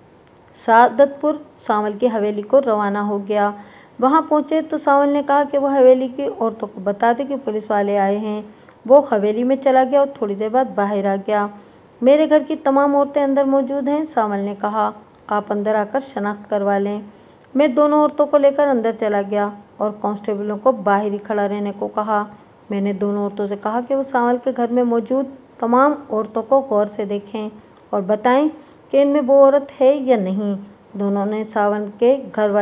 سعادت پور سانول کی حویلی کو روانہ ہو گیا۔ وہاں پہنچے تو سانول نے کہا کہ وہ حویلی کی عورتوں کو بتا دے کہ پولیس والے آئے ہیں۔ وہ حویلی میں چلا گیا اور تھوڑی دیر بعد باہر آ گیا۔ میرے گھر کی تمام عورتیں اندر موجود ہیں، سانول نے کہا، آپ اندر آ کر شناخت کروا لیں۔ میں دونوں عورتوں کو لے کر اندر چلا گیا اور کانسٹیبلوں کو باہر ہی کھڑا رہنے کو کہا۔ میں نے دونوں عورتوں سے کہا کہ وہ سانول کے گھر میں موجود تمام عورتوں کو غور سے دیکھیں اور بتائیں کہ ان میں وہ عورت ہے یا نہیں۔ دونوں نے سانول کے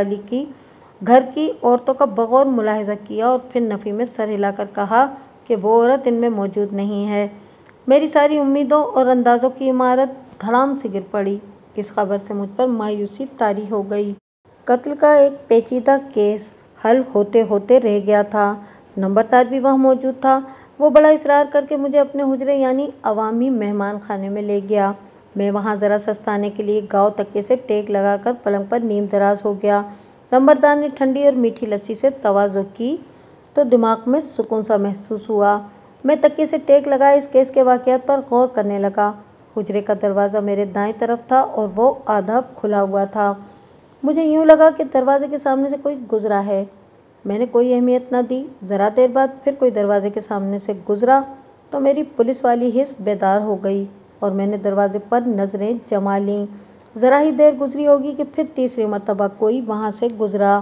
گھر کی عورتوں کا بغور ملاحظہ کیا اور پھر نفی میں سر ہلا کر کہا کہ وہ عورت ان میں موجود نہیں ہے۔ میری ساری امیدوں اور اندازوں کی عمارت دھڑام سے گر پڑی۔ اس خبر سے مجھ پر مایوسی طاری ہو گئی۔ قتل کا ایک پیچیدہ کیس حل ہوتے ہوتے رہ گیا تھا۔ نمبردار بھی وہاں موجود تھا۔ وہ بڑا اصرار کر کے مجھے اپنے حجرے یعنی عوامی مہمان خانے میں لے گیا۔ میں وہاں ذرا سستانے کے لیے گاؤ تکیے سے ٹیک لگا کر پلنگ پر نیم دراز ہو گیا۔ نمبردار نے ٹھنڈی اور میٹھی لسی سے تواضع کی تو دماغ میں سکون سا محسوس ہوا۔ میں تکیے سے ٹیک لگائے اس کیس کے واقعات پر غور کرنے لگا۔ حجرے کا دروازہ میرے دائیں طرف تھا اور وہ آدھا کھلا ہوا تھا۔ مجھے یوں لگا کہ دروازے کے سامنے سے کوئی گزرا ہے۔ میں نے کوئی اہمیت نہ دی۔ ذرا دیر بعد پھر کوئی دروازے کے سامنے سے گزرا تو میری پولیس والی حس بیدار ہو گئی اور میں نے دروازے پر نظریں جما لیں۔ ज़रा ही देर गुजरी होगी कि फिर तीसरी मर्तबा कोई वहाँ से गुजरा।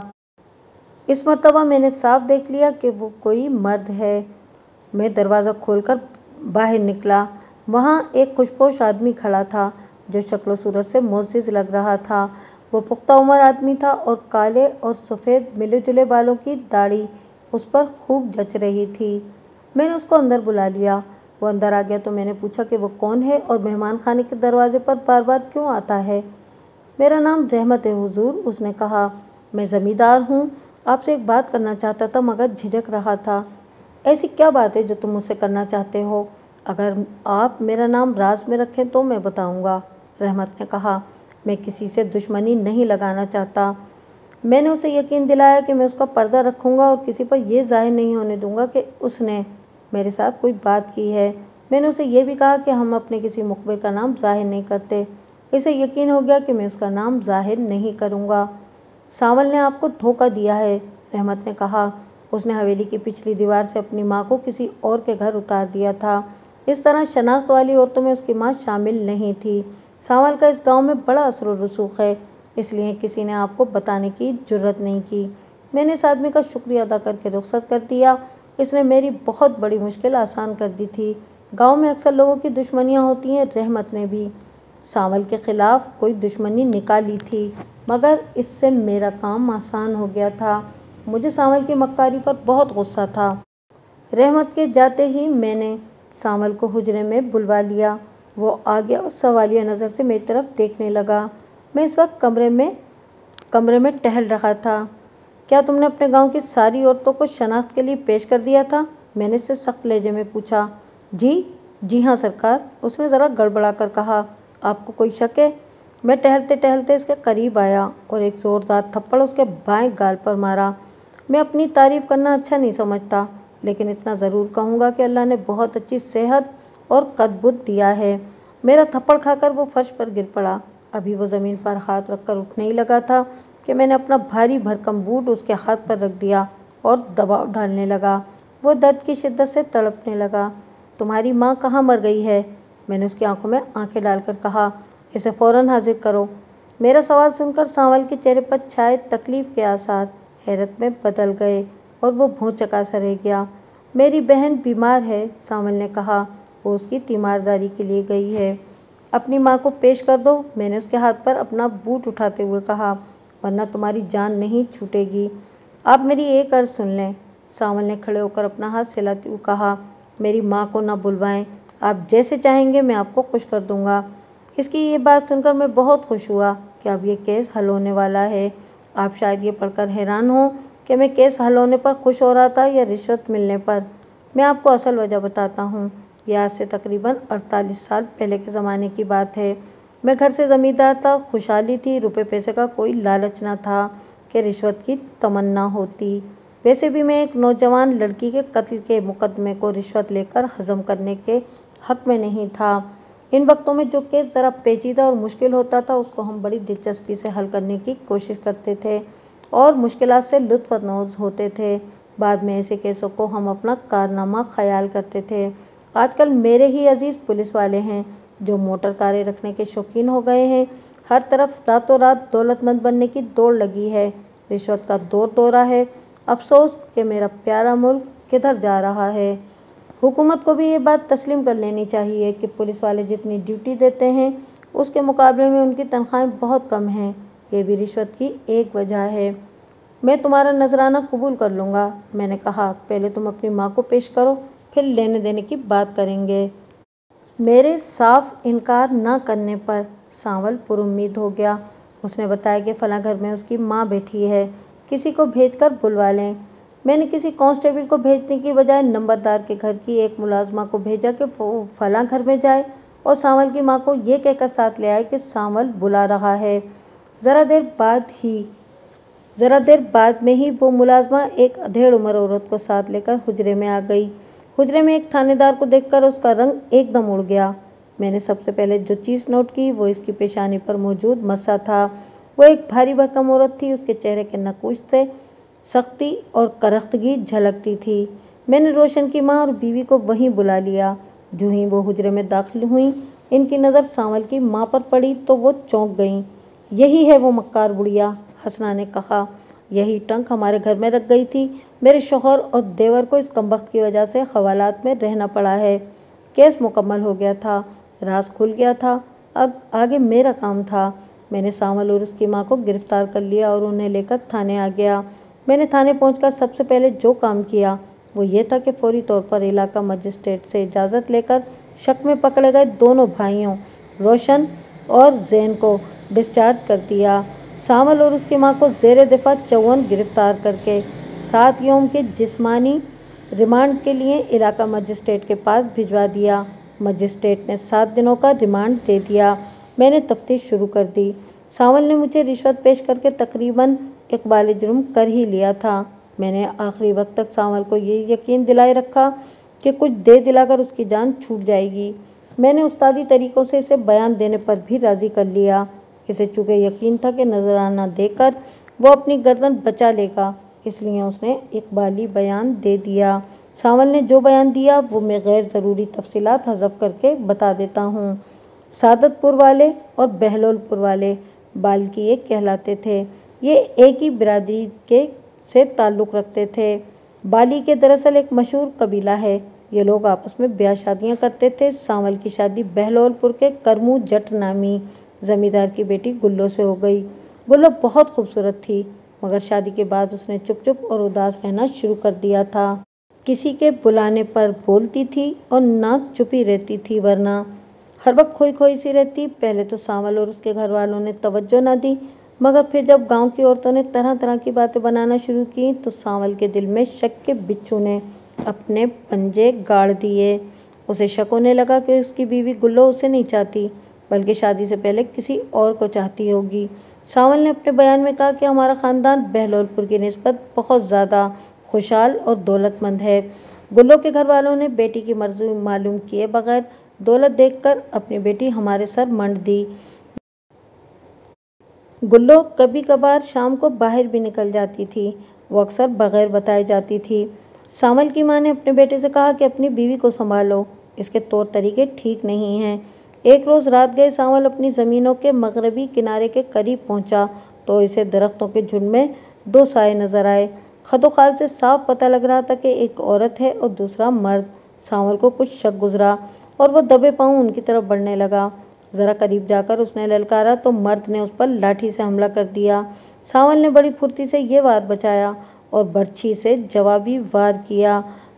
इस मर्तबा मैंने साफ देख लिया कि वो कोई मर्द है। मैं दरवाज़ा खोलकर बाहर निकला। वहाँ एक खुशपोश आदमी खड़ा था जो शक्ल सूरत से मोअज़्ज़िज़ लग रहा था। वो पुख्ता उम्र आदमी था और काले और सफ़ेद मिले जुले बालों की दाढ़ी उस पर खूब जच रही थी। मैंने उसको अंदर बुला लिया। वो अंदर आ गया तो मैंने पूछा कि वो कौन है और मेहमान खाने के दरवाजे पर बार बार क्यों आता है। मेरा नाम रहमत है हुजूर, उसने कहा। मैं ज़मींदार हूँ, आपसे एक बात करना चाहता था मगर झिझक रहा था। ऐसी क्या बात है जो तुम मुझसे करना चाहते हो? अगर आप मेरा नाम राज में रखें तो मैं बताऊंगा, रहमत ने कहा। मैं किसी से दुश्मनी नहीं लगाना चाहता। मैंने उसे यकीन दिलाया कि मैं उसका पर्दा रखूंगा और किसी पर यह जाहिर नहीं होने दूंगा कि उसने मेरे साथ कोई बात की है। मैंने उसे यह भी कहा कि हम अपने किसी मुखबिर का नाम जाहिर नहीं करते। इसे यकीन हो गया कि मैं उसका नाम जाहिर नहीं करूंगा। सावल ने आपको धोखा दिया है, रहमत ने कहा। उसने हवेली की पिछली दीवार से अपनी माँ को किसी और के घर उतार दिया था। इस तरह शनाख्त वाली औरतों में उसकी माँ शामिल नहीं थी। सावल का इस गांव में बड़ा असर व रसूख है, इसलिए किसी ने आपको बताने की जुर्रत नहीं की। मैंने इस आदमी का शुक्रिया अदा करके रुखसत कर दिया। इसने मेरी बहुत बड़ी मुश्किल आसान कर दी थी। गांव में अक्सर लोगों की दुश्मनियां होती हैं, रहमत ने भी सावल के खिलाफ कोई दुश्मनी निकाली थी, मगर इससे मेरा काम आसान हो गया था। मुझे सावल की मक्कारी पर बहुत गुस्सा था। रहमत के जाते ही मैंने सावल को हुजरे में बुलवा लिया। वो आ गया और सवालिया नज़र से मेरी तरफ देखने लगा। मैं इस वक्त कमरे में टहल रहा था। क्या तुमने अपने गांव की सारी औरतों को शनाख्त के लिए पेश कर दिया था? मैंने इससे सख्त लहजे में पूछा। जी हाँ सरकार, उसने ज़रा गड़बड़ा कर कहा। आपको कोई शक है? मैं टहलते टहलते इसके करीब आया और एक ज़ोरदार थप्पड़ उसके बाएं गाल पर मारा। मैं अपनी तारीफ करना अच्छा नहीं समझता, लेकिन इतना ज़रूर कहूँगा कि अल्लाह ने बहुत अच्छी सेहत और कद-बुद दिया है। मेरा थप्पड़ खाकर वो फर्श पर गिर पड़ा। अभी वो ज़मीन पर हाथ रखकर उठने ही लगा था कि मैंने अपना भारी भरकम बूट उसके हाथ पर रख दिया और दबाव डालने लगा। वो दर्द की शिद्दत से तड़पने लगा। तुम्हारी माँ कहाँ मर गई है? मैंने उसकी आंखों में आंखें डालकर कहा। इसे फौरन हाजिर करो। मेरा सवाल सुनकर सांवल के चेहरे पर छाए तकलीफ के आसार हैरत में बदल गए और वो भौंचक्का सा रह गया। मेरी बहन बीमार है, सांवल ने कहा। वो उसकी तीमारदारी के लिए गई है। अपनी माँ को पेश कर दो, मैंने उसके हाथ पर अपना बूट उठाते हुए कहा, वरना तुम्हारी जान नहीं छूटेगी। आप मेरी एक अर्ज सुन लें, सांवल ने खड़े होकर अपना हाथ सिलाते हुए कहा। मेरी माँ को न बुलवाएं, आप जैसे चाहेंगे मैं आपको खुश कर दूंगा। इसकी ये बात सुनकर मैं बहुत खुश हुआ कि अब ये केस हल होने वाला है। आप शायद ये पढ़कर हैरान हो कि मैं केस हल होने पर खुश हो रहा था या रिश्वत मिलने पर। मैं आपको असल वजह बताता हूँ। यह आज से तकरीबन 48 साल पहले के ज़माने की बात है। मैं घर से ज़मींदार था, खुशहाली थी, रुपये पैसे का कोई लालच न था कि रिश्वत की तमन्ना होती। वैसे भी मैं एक नौजवान लड़की के कत्ल के मुकदमे को रिश्वत लेकर हज़म करने के हक में नहीं था। इन वक्तों में जो केस ज़रा पेचीदा और मुश्किल होता था उसको हम बड़ी दिलचस्पी से हल करने की कोशिश करते थे और मुश्किलात से लुत्फ़अंदोज़ होते थे। बाद में ऐसे केसों को हम अपना कारनामा ख्याल करते थे। आजकल मेरे ही अजीज़ पुलिस वाले हैं जो मोटर कारें रखने के शौकीन हो गए हैं। हर तरफ रातों रात दौलतमंद बनने की दौड़ लगी है। रिश्वत का दौर दौरा है। अफसोस कि मेरा प्यारा मुल्क किधर जा रहा है। हुकूमत को भी ये बात तस्लीम कर लेनी चाहिए कि पुलिस वाले जितनी ड्यूटी देते हैं उसके मुकाबले में उनकी तनख्वाहें बहुत कम हैं। ये भी रिश्वत की एक वजह है। मैं तुम्हारा नजराना कबूल कर लूँगा, मैंने कहा। पहले तुम अपनी माँ को पेश करो, फिर लेने देने की बात करेंगे। मेरे साफ इनकार न करने पर सांवल पुरुम्मीद हो गया। उसने बताया कि फलां घर में उसकी माँ बैठी है, किसी को भेजकर बुलवा लें। मैंने किसी कांस्टेबल को भेजने की बजाय नंबरदार के घर की एक मुलाजमा को भेजा कि वो फलां घर में जाए और सांवल की माँ को ये कहकर साथ ले आए कि सांवल बुला रहा है। ज़रा देर बाद में ही वो मुलाजमा एक अधेड़ उम्र औरत को साथ लेकर हुजरे में आ गई। हुजरे में एक थानेदार को देखकर उसका रंग एकदम उड़ गया। मैंने सबसे पहले जो चीज़ नोट की वो इसकी पेशानी पर मौजूद मस्सा था। वो एक भारी भरकम औरत थी। उसके चेहरे के नकूश से सख्ती और करख्तगी झलकती थी। मैंने रोशन की माँ और बीवी को वहीं बुला लिया। जो ही वो हुजरे में दाखिल हुई ان کی نظر سانول کی ماں پر پڑی تو وہ چونک گئیں۔ یہی ہے وہ مکار بڑھیا، حسنہ نے کہا۔ یہی ٹرنک ہمارے گھر میں رکھ گئی تھی۔ میرے شوہر اور دیور کو اس کمبخت کی وجہ سے حوالات میں رہنا پڑا ہے۔ کیس مکمل ہو گیا تھا، راز کھل گیا تھا، آگے میرا کام تھا۔ میں نے سانول اور اس کی ماں کو گرفتار کر لیا اور انہیں لے کر تھانے آ گیا۔ میں نے تھانے پہنچ کر سب سے پہلے جو کام کیا وہ یہ تھا کہ فوری طور پر علاقہ مجسٹریٹ سے اجازت لے کر شک میں پکڑے گئے دونوں بھائیوں روشن اور زین کو ڈسچارج کر دیا۔ سانول اور اس کی ماں کو زیر دفاع 54 گرفتار کر کے 7 یوم کے جسمانی ریمانڈ کے لیے علاقہ مجسٹریٹ کے پاس بھجوا دیا۔ مجسٹریٹ نے 7 دنوں کا ریمانڈ دے دیا۔ میں نے تفتیش شروع کر دی۔ سانول نے مجھے رشوت پیش کر کے تقریباً اقبال جرم کر ہی لیا تھا۔ میں نے آخری وقت تک سانول کو یہ یقین دلائے رکھا کہ کچھ دے دلا کر اس کی جان چھوٹ جائے گی۔ میں نے استادی طریقوں سے اسے بیان دینے پر بھی راضی کر لیا۔ اسے چونکہ یقین تھا کہ نذرانہ دے کر وہ اپنی گردن بچا لے گا، اس لیے اس نے اقبالی بیان دے دیا۔ سانول نے جو بیان دیا وہ میں غیر ضروری تفصیلات حذف کر کے بتا دیتا ہوں۔ سعادت پور والے اور بہلول پور والے بالکیے کہلاتے تھے۔ یہ ایک ہی برادری سے تعلق رکھتے تھے۔ بالی کے دراصل ایک مشہور قبیلہ ہے۔ یہ لوگ آپس میں بیاہ شادیاں کرتے تھے۔ سانول کی شادی بہلول پور کے کرمو جٹ نامی زمیندار کی بیٹی گلو سے ہو گئی۔ گلو بہت خوبصورت تھی، مگر شادی کے بعد اس نے چپ چپ اور اداس رہنا شروع کر دیا تھا۔ کسی کے بلانے پر بولتی تھی اور نہ چپی رہتی تھی، ورنہ ہر وقت کھوئی کھوئی سی رہتی۔ پہلے تو سانول اور اس کے گھر والوں نے توجہ نہ دی، مگر پھر جب گاؤں کی عورتوں نے طرح طرح کی باتیں بنانا شروع کی تو سانول کے دل میں شک کے بچھو نے اپنے پنجے گاڑ دیے۔ اسے شک ہونے لگا کہ اس کی بیوی گلو اسے نہیں چاہتی، بلکہ شادی سے پہلے کسی اور کو چاہتی ہوگی۔ سانول نے اپنے بیان میں کہا کہ ہمارا خاندان بہلول پور کی نسبت بہت زیادہ خوشحال اور دولت مند ہے۔ گلو کے گھر والوں نے بیٹی کی مرضی معلوم کیے بغیر دولت دیکھ کر اپنی بیٹی ہمارے سر منڈ دی۔ گلو کبھی کبھار شام کو باہر بھی نکل جاتی تھی، وہ اکثر بغیر بتائے جاتی تھی۔ سانول کی ماں نے اپنے بیٹے سے کہا کہ اپنی بیوی کو سنبھالو، اس کے طور طریقے ٹھیک نہیں ہیں۔ ایک روز رات گئے سانول اپنی زمینوں کے مغربی کنارے کے قریب پہنچا تو اسے درختوں کے جھنڈ میں 2 سائے نظر آئے۔ خد و خال سے صاف پتہ لگ رہا تھا کہ ایک عورت ہے اور دوسرا مرد۔ سانول کو کچھ شک گزرا اور وہ دبے پاؤں ان کی طرف بڑھنے لگا۔ ذرا قریب جا کر اس نے للکارا تو مرد نے اس پر لاٹھی سے حملہ کر دیا۔ سانول نے بڑی پھرتی سے یہ وار بچایا اور برچھی سے جوابی وار کیا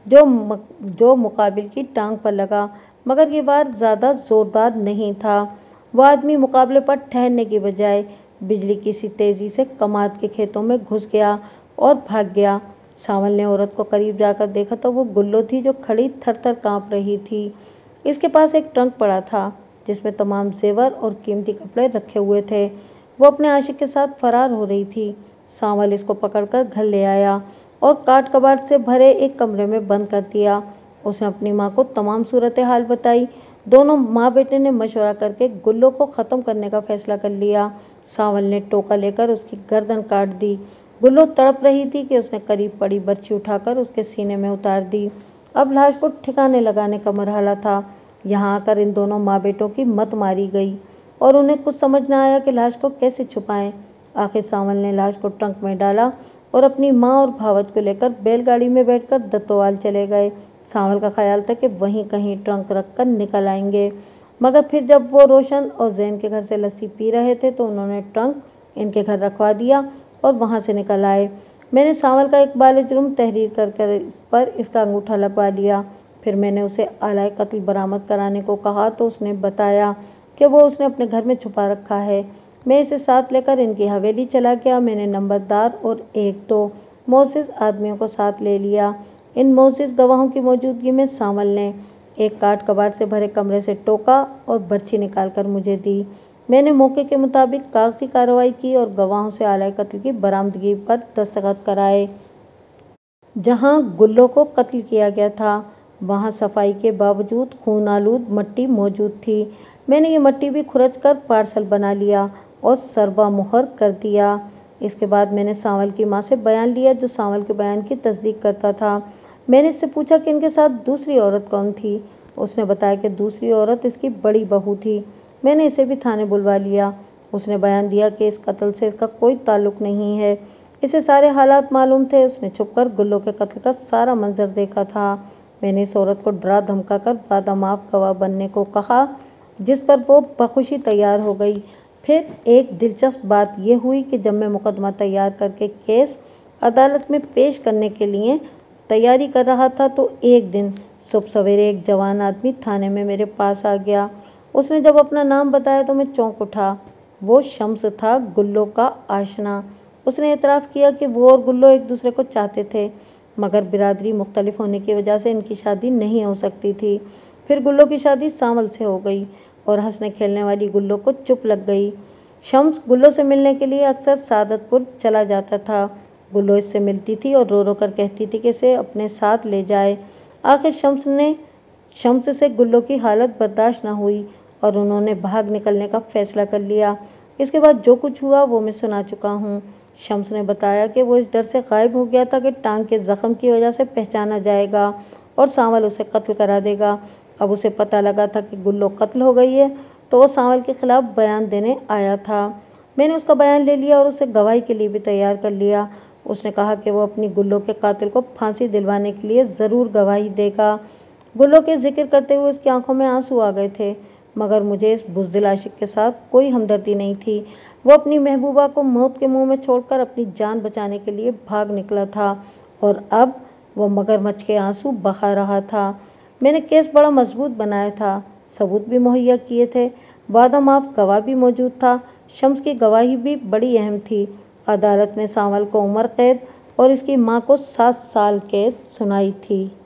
جو مقابل کی ٹانگ پر لگا، مگر یہ وار زیادہ زوردار نہیں تھا۔ وہ آدمی مقابلے پر ٹھہرنے کی بجائے بجلی کی سی تیزی سے کماد کے کھیتوں میں گھس گیا اور بھاگ گیا۔ سانول نے عورت کو قریب جا کر دیکھا تو وہ گلو تھی جو کھڑی تھر تھر کانپ رہی تھی۔ اس کے پاس ایک ٹرنک پڑا تھا جس میں تمام زیور اور قیمتی کپڑے رکھے ہوئے تھے۔ وہ اپنے عاشق کے ساتھ فرار ہو رہی تھی۔ سانول اس کو پکڑ کر گھر لے آیا اور کاٹ کباٹ سے بھرے ایک کمرے میں بند کر دیا۔ اس نے اپنی ماں کو تمام صورتحال بتائی۔ دونوں ماں بیٹے نے مشورہ کر کے گلو کو ختم کرنے کا فیصلہ کر لیا۔ سانول نے ٹوکا لے کر اس کی گردن کاٹ دی۔ گلو تڑپ رہی تھی کہ اس نے قریب پڑی برچھی اٹھا کر اس کے سینے میں اتار دی۔ اب لاش کو ٹھکانے لگانے کا مرحلہ تھا۔ یہاں آ کر ان دونوں ماں بیٹوں کی مت ماری گئی اور انہیں کچھ سمجھ نہ آیا کہ لاش کو کیسے چھپائیں۔ آخر سانول نے لاش کو ٹرنک میں ڈالا اور اپنی ماں اور بھاوج کو لے کر بیل گاڑی میں بیٹھ کر دتوال چلے گئے۔ سانول کا خیال تھا کہ وہیں کہیں ٹرنک رکھ کر نکل آئیں گے، مگر پھر جب وہ روشن اور زین کے گھر سے لسی پی رہے تھے تو انہوں نے ٹرنک ان کے گھر رکھوا دیا اور وہاں سے نکل آئے۔ میں نے سانول کا اقبال جرم تحریر کر کر اس پر اس کا انگوٹھا لگوا لیا۔ پھر میں نے اسے آلۂ قتل برآمد کرانے کو کہا تو اس نے بتایا کہ وہ اس نے اپنے گھر میں چھپا رکھا ہے۔ میں اسے ساتھ لے کر ان کی حویلی چلا گیا۔ میں نے نمبردار اور 1-2 معزز آدمیوں کو ساتھ لے لیا۔ ان معزز گواہوں کی موجودگی میں سانول نے ایک کاٹ کباٹ سے بھرے کمرے سے ٹوکا اور برچھی نکال کر مجھے دی۔ میں نے موقع کے مطابق کاغذی کارروائی کی اور گواہوں سے آلۂ قتل کی برآمدگی پر دستخط کرائے۔ جہاں گلو کو قتل کیا گیا تھا وہاں صفائی کے باوجود خون آلود مٹی موجود تھی۔ میں نے یہ مٹی بھی کھرچ کر پارسل بنا لیا اور سربا مہر کر دیا۔ اس کے بعد میں نے سانول کی ماں سے بیان لیا جو سانول کے بیان کی تصدیق کرتا تھا۔ میں نے اس سے پوچھا کہ ان کے ساتھ دوسری عورت کون تھی۔ اس نے بتایا کہ دوسری عورت اس کی بڑی بہو تھی۔ میں نے اسے بھی تھانے بلوا لیا۔ اس نے بیان دیا کہ اس قتل سے اس کا کوئی تعلق نہیں ہے، اسے سارے حالات معلوم تھے، اس نے چھپ کر گلو کے قتل کا سارا منظر دیکھا تھا۔ میں نے اس عورت کو ڈرا دھمکا کر باداماپ گواہ بننے کو کہا، جس پر وہ بخوشی تیار ہو گئی۔ پھر ایک دلچسپ بات یہ ہوئی کہ جب میں مقدمہ تیار کر کے کیس عدالت میں پیش کرنے کے لیے تیاری کر رہا تھا تو ایک دن صبح سویرے ایک جوان آدمی تھانے میں میرے پاس آ گیا۔ اس نے جب اپنا نام بتایا تو میں چونک اٹھا۔ وہ شمس تھا، گلو کا آشنا۔ اس نے اعتراف کیا کہ وہ اور گلو ایک دوسرے کو چاہتے تھے، مگر برادری مختلف ہونے کی وجہ سے ان کی شادی نہیں ہو سکتی تھی۔ پھر گلو کی شادی سانول سے ہو گئی اور ہنسنے کھیلنے والی گلو کو چپ لگ گئی۔ شمس گلو سے ملنے کے لیے اکثر سعادت پور چلا جاتا تھا۔ گلو اس سے ملتی تھی اور رو رو کر کہتی تھی کہ اسے اپنے ساتھ لے جائے۔ آخر شمس سے گلو کی حالت برداشت نہ ہوئی اور انہوں نے بھاگ نکلنے کا فیصلہ کر لیا۔ اس کے بعد جو کچھ ہوا وہ میں سنا چکا ہوں۔ شمس نے بتایا کہ وہ اس ڈر سے غائب ہو گیا تھا کہ ٹانگ کے زخم کی وجہ سے پہچانا جائے گا اور سانول اسے قتل کرا دے گا۔ اب اسے پتہ لگا تھا کہ گلو قتل ہو گئی ہے تو وہ سانول کے خلاف بیان دینے آیا تھا۔ میں نے اس کا بیان لے لیا اور اسے گواہی کے لیے بھی تیار کر لیا۔ اس نے کہا کہ وہ اپنی گلو کے قاتل کو پھانسی دلوانے کے لیے ضرور گواہی دے گا۔ گلو کے ذکر کرتے ہوئے اس کی آنکھوں میں آنسو آ گئے تھے، مگر مجھے اس بزدل عاشق کے ساتھ کوئی ہمدردی نہیں تھی۔ وہ اپنی محبوبہ کو موت کے منہ میں چھوڑ کر اپنی جان بچانے کے لیے بھاگ نکلا تھا اور اب وہ مگرمچھ کے آنسو بہا رہا تھا۔ میں نے کیس بڑا مضبوط بنایا تھا، ثبوت بھی مہیا کیے تھے، باداماپ گواہ بھی موجود تھا، شمس کی گواہی بھی بڑی اہم تھی۔ عدالت نے سانول کو عمر قید اور اس کی ماں کو 7 سال قید سنائی تھی۔